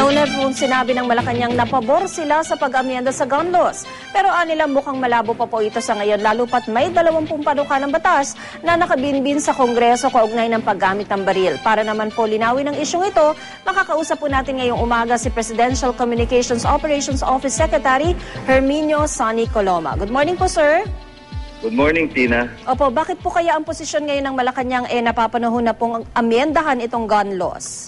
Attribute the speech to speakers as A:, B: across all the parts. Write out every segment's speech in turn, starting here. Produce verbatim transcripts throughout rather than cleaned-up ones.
A: Nauna po sinabi ng Malacanang na pabor sila sa pag-amyenda sa gun laws. Pero anila mukhang malabo pa po ito sa ngayon lalo pat may dalawampung panukalang batas na nakabinbin sa Kongreso kaugnay ng paggamit ng baril. Para naman po linawin ang isyong ito, makakausap po natin ngayong umaga si Presidential Communications Operations Office Secretary Herminio Sonny Coloma. Good morning po, sir.
B: Good morning, Tina.
A: Opo, bakit po kaya ang posisyon ngayon ng Malacanang eh napapanahon na pong amyendahan itong gun laws?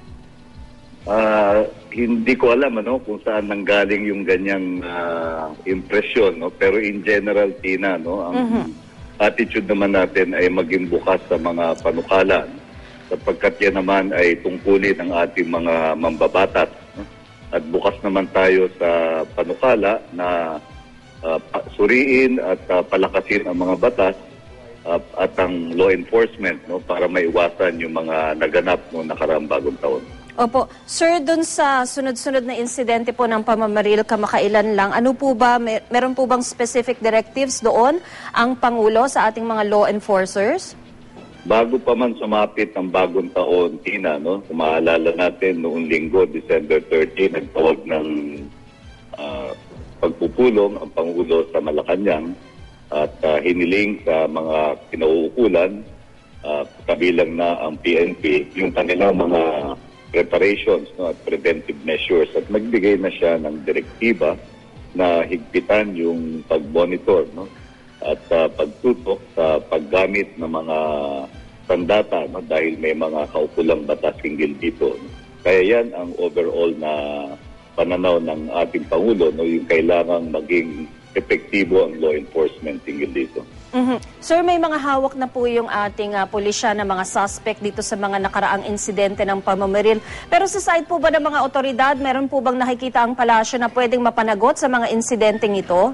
B: Uh, hindi ko alam ano kung saan nanggaling yung ganyang uh, impresyon, no? Pero in general, Tina, no, ang mm-hmm. attitude naman natin ay maging bukas sa mga panukalan sapagkat yan naman ay tungkulin ng ating mga mambabatas, no? At bukas naman tayo sa panukala na uh, suriin at uh, palakasin ang mga batas uh, at ang law enforcement, no, para maiwasan yung mga naganap no nakaraang bagong taon.
A: Opo. Sir, dun sa sunod-sunod na insidente po ng pamamaril kamakailan lang, ano po ba, mer meron po bang specific directives doon ang Pangulo sa ating mga law enforcers?
B: Bago pa man sumapit ang bagong taon, Tina, no? Kung maalala natin, noong linggo, December thirtieth, nagtawag ng uh, pagpupulong ang Pangulo sa Malacanang at uh, hiniling sa mga kinauukulan, uh, kabilang na ang P N P, yung kanilang mga preparations, no, at preventive measures, at nagbigay na siya ng direktiba na higpitan yung pag-monitor, no, at uh, pagtutok sa paggamit ng mga sandata, no, dahil may mga kaukulang batas hinggil dito, no. Kaya yan ang overall na pananaw ng ating Pangulo, no, yung kailangang maging epektibo ang law enforcement hinggil dito.
A: Mm-hmm. Sir, may mga hawak na po yung ating uh, pulisya na mga suspect dito sa mga nakaraang insidente ng pamamaril. Pero sa side po ba ng mga otoridad, meron po bang nakikita ang palasyo na pwedeng mapanagot sa mga insidenteng ito?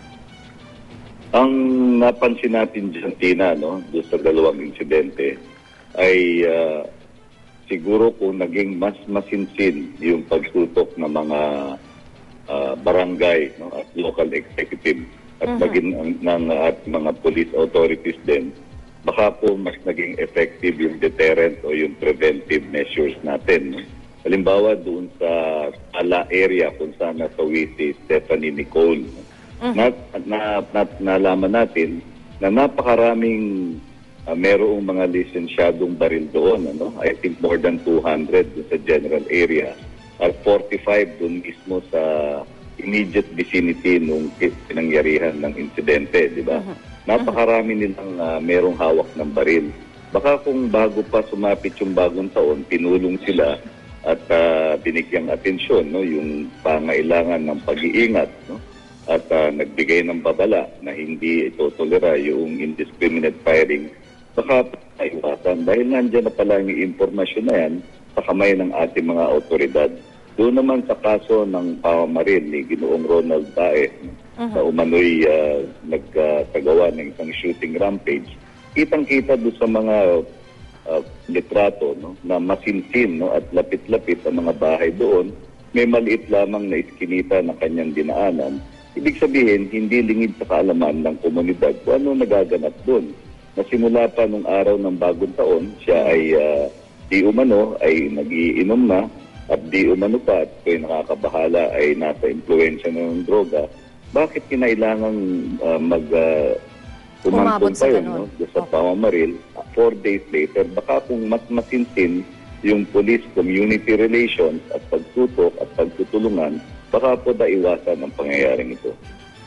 B: Ang napansin natin dyan, Tina, no, doon sa dalawang insidente, ay uh, siguro kung naging mas masinsin yung pagtutok ng mga uh, barangay, no, at local executive at uh-huh. maging ng at mga police authorities din, baka po mas naging effective yung deterrent o yung preventive measures natin. No? Halimbawa doon sa Ala area kung saan nasawi si Stephanie Nicole. Uh-huh. Na, na, na, nalaman natin na napakaraming uh, merong mga lisensyadong baril doon. Ano? I think more than two hundred doon sa general area at forty-five doon mismo sa immediate vicinity nung pinangyarihan ng insidente, di ba? Uh-huh. Napakarami nilang uh, merong hawak ng baril. Baka kung bago pa sumapit yung bagong taon, pinulong sila at uh, binigyang atensyon, no, yung pangailangan ng pag-iingat, no? At uh, nagbigay ng babala na hindi ito tolera yung indiscriminate firing. Baka iwasan dahil nandiyan na pala yung impormasyon na yan sa kamay ng ating mga otoridad. Doon naman sa kaso ng pamamaril ni Ginoong Ronald Bae, uh-huh. na umano'y uh, nagkagawa uh, ng isang shooting rampage, kitang-kita doon sa mga uh, litrato, no, na masinsin, no, at lapit-lapit ang mga bahay doon, may maliit lamang na iskinita na kanyang dinaanan. Ibig sabihin, hindi lingid sa kaalaman ng komunidad kung ano nagaganap doon. Nasimula pa nung araw ng bagong taon, siya ay uh, di umano ay nag-iinom na, at di umano pa at kaya nakakabahala ay nasa impluensya ng droga, bakit kinailangang uh, mag uh, umangkong pa yun, no, sa pamamaril? Four days later, baka kung mas masinsin yung police-community relations at pagtutok at pagtutulungan, baka po naiwasan ang pangyayaring ito.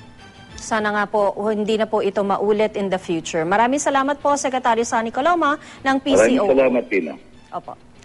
A: Sana nga po, hindi na po ito maulit in the future. Maraming salamat po, Secretary Sonny Coloma ng P C O.
B: Maraming salamat, Tina.
A: Opo.